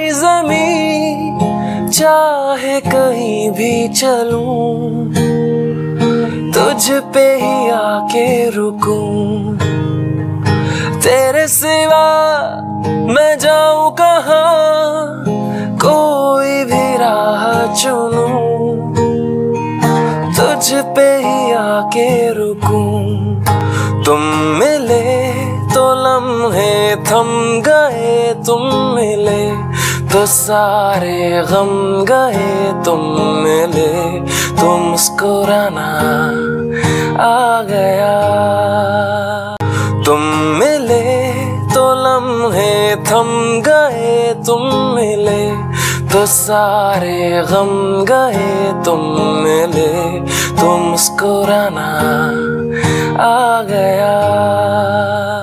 सारी ज़मीं चाहे कहीं भी चलूं, तुझ पे ही आके रुकूं। तेरे सिवा मैं जाऊं कहाँ, कोई भी राह चुनूं, तुझ पे ही आके रुकूं। तुम मिले तो लम्हे थम गए, तुम मिले तो सारे गम गए। तुम मिले तो मुस्कुराना आ गया। तुम मिले तो लम्हे थम गए, तुम मिले तो सारे गम गए। तुम मिले तो मुस्कुराना आ गया।